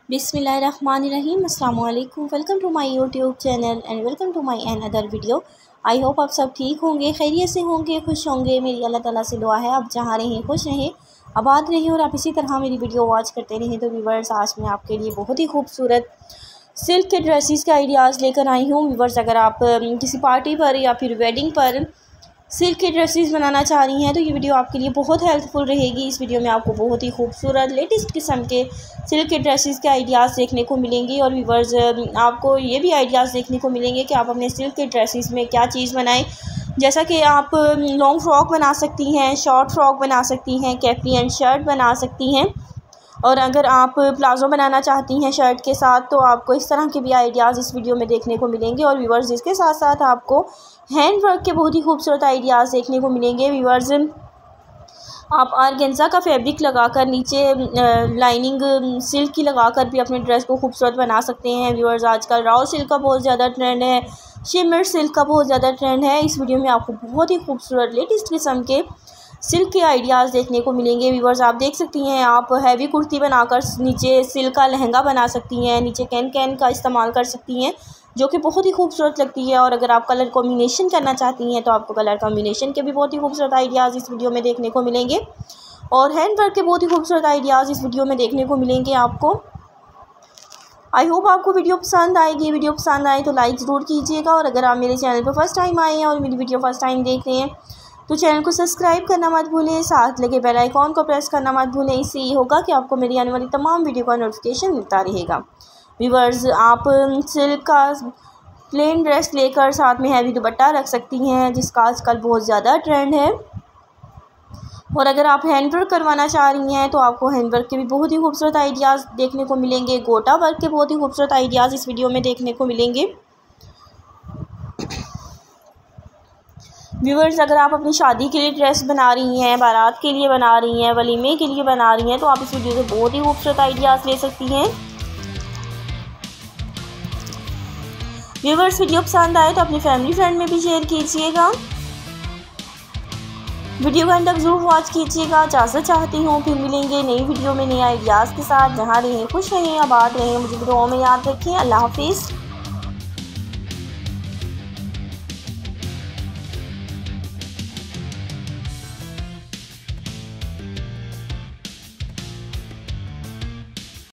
बिस्मिल्लाहिर्रहमानिर्रहीम अस्सलाम वालेकुम। Welcome to my YouTube channel and welcome to my another video. I hope आप सब ठीक होंगे, खैरियत से होंगे, खुश होंगे। मेरी अल्लाह ताला से दुआ है आप जहाँ रहें खुश रहें, आबाद रहें और आप इसी तरह मेरी वीडियो वॉच करते रहें। तो व्यूवर्स, आज मैं आपके लिए बहुत ही खूबसूरत सिल्क के ड्रेसेस के आइडियाज़ लेकर आई हूँ। व्यूवर्स, अगर आप किसी पार्टी पर या फिर वेडिंग पर सिल्क के ड्रेसेस बनाना चाह रही हैं तो ये वीडियो आपके लिए बहुत हेल्पफुल रहेगी। इस वीडियो में आपको बहुत ही खूबसूरत लेटेस्ट किस्म के सिल्क के ड्रेसेस के आइडियाज़ देखने को मिलेंगे। और व्यूवर्स, आपको ये भी आइडियाज़ देखने को मिलेंगे कि आप अपने सिल्क के ड्रेसेस में क्या चीज़ बनाएं। जैसा कि आप लॉन्ग फ्रॉक बना सकती हैं, शॉर्ट फ्रॉक बना सकती हैं, कैपरी एंड शर्ट बना सकती हैं। और अगर आप प्लाज़ो बनाना चाहती हैं शर्ट के साथ तो आपको इस तरह के भी आइडियाज़ इस वीडियो में देखने को मिलेंगे। और व्यूवर्स, इसके साथ साथ आपको हैंड वर्क के बहुत ही खूबसूरत आइडियाज़ देखने को मिलेंगे। व्यूवर्स, आप ऑर्गेन्जा का फैब्रिक लगाकर नीचे लाइनिंग सिल्क की लगाकर भी अपने ड्रेस को खूबसूरत बना सकते हैं। व्यूवर्स, आजकल राव सिल्क का बहुत ज़्यादा ट्रेंड है, शिमर सिल्क का बहुत ज़्यादा ट्रेंड है। इस वीडियो में आपको बहुत ही खूबसूरत लेटेस्ट किस्म के सिल्क के आइडियाज़ देखने को मिलेंगे। व्यूवर्स, आप देख सकती हैं, आप हैवी कुर्ती बनाकर नीचे सिल्क का लहंगा बना सकती हैं, नीचे कैन का इस्तेमाल कर सकती हैं जो कि बहुत ही खूबसूरत लगती है। और अगर आप कलर कॉम्बिनेशन करना चाहती हैं तो आपको कलर कॉम्बिनेशन के भी बहुत ही खूबसूरत आइडियाज़ इस वीडियो में देखने को मिलेंगे। और हैंड वर्क के बहुत ही खूबसूरत आइडियाज़ इस वीडियो में देखने को मिलेंगे आपको। आई होप आपको वीडियो पसंद आएगी। वीडियो पसंद आए तो लाइक ज़रूर कीजिएगा। और अगर आप मेरे चैनल पर फर्स्ट टाइम आए हैं और मेरी वीडियो फर्स्ट टाइम देख रहे हैं तो चैनल को सब्सक्राइब करना मत भूलें, साथ लगे बेल आइकॉन को प्रेस करना मत भूलें। इससे ये होगा कि आपको मेरी आने वाली तमाम वीडियो का नोटिफिकेशन मिलता रहेगा। व्यूवर्स, आप सिल्क का प्लेन ड्रेस लेकर साथ में हैवी दुपट्टा रख सकती हैं जिसका आजकल बहुत ज़्यादा ट्रेंड है। और अगर आप हैंड वर्क करवाना चाह रही हैं तो आपको हैंड वर्क के भी बहुत ही खूबसूरत आइडियाज़ देखने को मिलेंगे। गोटा वर्क के बहुत ही खूबसूरत आइडियाज़ इस वीडियो में देखने को मिलेंगे। व्यूवर्स, अगर आप अपनी शादी के लिए ड्रेस बना रही हैं, बारात के लिए बना रही हैं, वलीमे के लिए बना रही हैं तो आप इस वीडियो से बहुत ही खूबसूरत आइडियाज़ ले सकती हैं। व्यूवर्स, वीडियो पसंद आए तो अपनी फैमिली फ्रेंड में भी शेयर कीजिएगा। वीडियो का अंत तक जरूर वॉच कीजिएगा। इजाज़त चाहती हूँ, फिर मिलेंगे नई वीडियो में नए आइडियाज़ के साथ। जहाँ रहें खुश रहें, आबाद रहें, मुझे दुआओं में याद रखें। अल्लाह हाफिज़।